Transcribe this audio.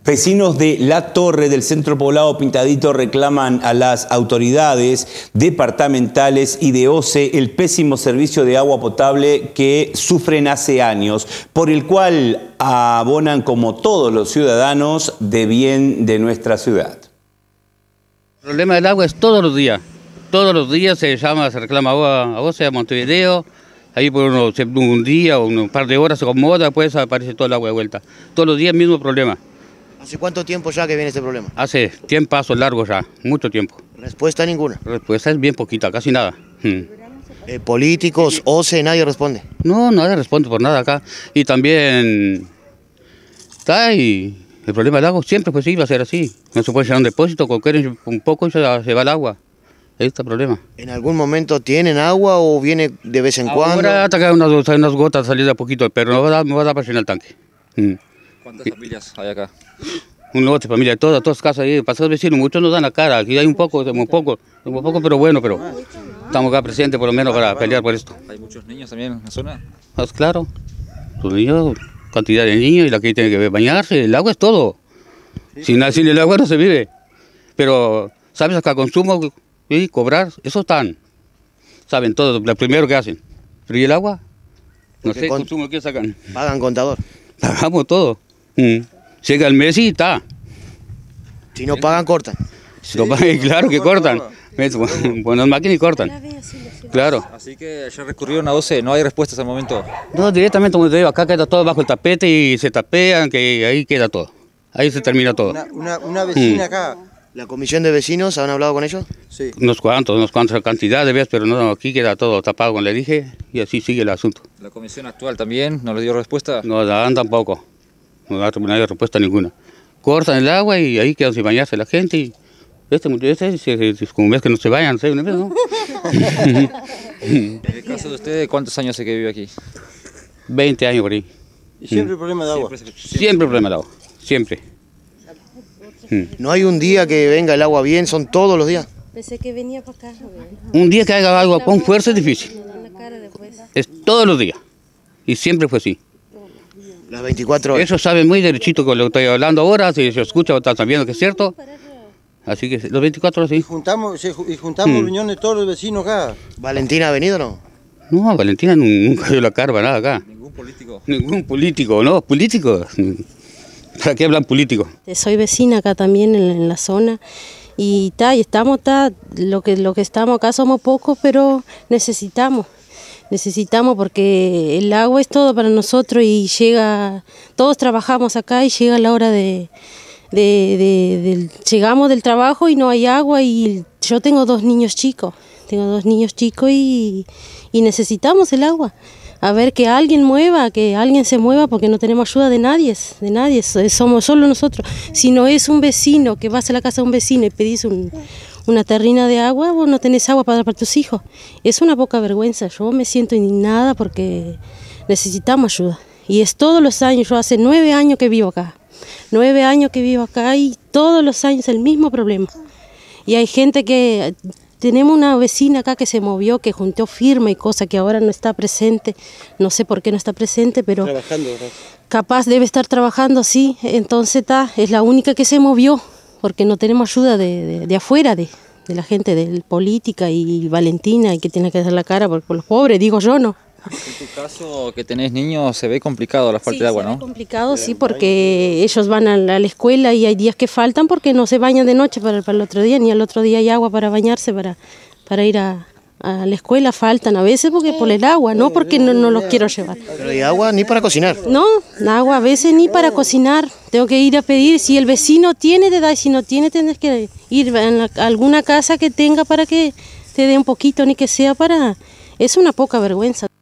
Vecinos de La Torre del centro poblado Pintadito reclaman a las autoridades departamentales y de OCE el pésimo servicio de agua potable que sufren hace años, por el cual abonan como todos los ciudadanos de bien de nuestra ciudad. El problema del agua es todos los días se llama, se reclama agua a OCE, a Montevideo. Ahí por un día o un par de horas se acomoda, después aparece todo el agua de vuelta. Todos los días el mismo problema. ¿Hace cuánto tiempo ya que viene este problema? Hace tiempo largo ya, mucho tiempo. ¿Respuesta ninguna? Respuesta es bien poquita, casi nada. Políticos, OCE, nadie responde. No, nadie responde por nada acá. Y también está y el problema del agua siempre pues sí va a ser así. No se puede llenar un depósito, coger un poco y se va el agua. Ahí está el problema. ¿En algún momento tienen agua o viene de vez en cuando? Ahora hasta que hay unas gotas salir de a poquito, pero no me va a dar para llenar el tanque. ¿Cuántas familias hay acá? Un lote de familia, todas casas ahí, pasados vecinos, muchos nos dan la cara, aquí hay un poco, pero bueno, pero estamos acá presentes por lo menos para pelear por esto. ¿Hay muchos niños también en la zona? Pues claro, los niños, cantidad de niños y la que tiene que bañarse, el agua es todo. Sin el agua no se vive. Pero, ¿sabes? Acá consumo y cobrar, eso están. Saben todo, lo primero que hacen. Pero ¿y el agua? No sé, consumo que sacan. ¿Pagan contador? Pagamos todo. Llega el mes y está. Si no pagan, cortan. Si no pagan, claro que cortan. Buenas máquinas y cortan. Claro. Así que ya recurrieron a OCE, no hay respuestas al momento. No, directamente como te digo, acá queda todo bajo el tapete y se tapean, que ahí queda todo. Ahí se termina todo. Una vecina acá. ¿La comisión de vecinos, han hablado con ellos? Sí. Unos cuantos cantidad de veces, pero no, aquí queda todo tapado, como le dije, y así sigue el asunto. ¿La comisión actual también no les dio respuesta? No dan tampoco, no da respuesta ninguna. Cortan el agua y ahí quedan sin bañarse la gente y como ves que no se bañan, ¿no? En el caso de usted, ¿cuántos años hace que vive aquí? 20 años por ahí. ¿Y siempre el problema de agua? Siempre el problema de agua, siempre. ¿No hay un día que venga el agua bien? ¿Son todos los días? Pensé que venía para acá. Un día que haga agua con fuerza es difícil. Es todos los días. Y siempre fue así. Las 24 horas. Eso sabe muy derechito con lo que estoy hablando ahora. Si se escucha, están sabiendo que es cierto. Así que los 24 horas sí. Y juntamos reuniones de todos los vecinos acá. ¿Valentina ha venido o no? No, Valentina nunca dio la cara para nada acá. ¿Ningún político? Ningún político, ¿no? ¿Políticos? ¿Para qué hablan políticos? Soy vecina acá también en la zona y estamos, lo que estamos acá somos pocos, pero necesitamos porque el agua es todo para nosotros y todos trabajamos acá y llega la hora llegamos del trabajo y no hay agua y yo tengo dos niños chicos y necesitamos el agua. A ver que alguien se mueva porque no tenemos ayuda de nadie, somos solo nosotros. Si no es un vecino que vas a la casa de un vecino y pedís una terrina de agua, vos no tenés agua para dar para tus hijos. Es una poca vergüenza, yo me siento indignada porque necesitamos ayuda. Y es todos los años, yo hace 9 años que vivo acá. 9 años que vivo acá y todos los años el mismo problema. Y hay gente que... Tenemos una vecina acá que se movió, que juntó firma y cosa que ahora no está presente. No sé por qué no está presente, pero capaz debe estar trabajando, sí. Entonces es la única que se movió, porque no tenemos ayuda de afuera, de la gente de política y Valentina, y que tiene que dar la cara por los pobres, digo yo, ¿no? En tu caso, que tenés niños, se ve complicado la falta de agua, ¿no? Se ve complicado, sí, porque ellos van a la escuela y hay días que faltan porque no se bañan de noche para el otro día, ni al otro día hay agua para bañarse, para ir a la escuela faltan a veces porque por el agua, no porque no los quiero llevar. Pero hay agua ni para cocinar. No, agua a veces ni para cocinar, tengo que ir a pedir, si el vecino tiene te da, y si no tiene tenés que ir a alguna casa que tenga para que te dé un poquito, ni que sea para... Es una poca vergüenza.